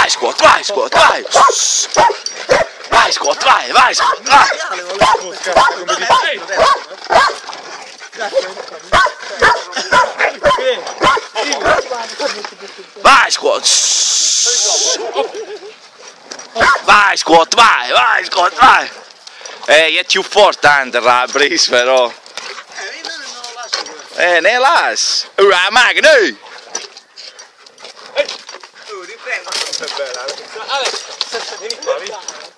Vai Scott, vai Scott, vai! Vai Scott, vai, vai Scott, vai! Vai Scott! Vai Scott, vai, vai Scott, vai! È più forte la brise però! Ne lasci! La macchina! Riprendo! È bella! Alex, vieni qua, vieni!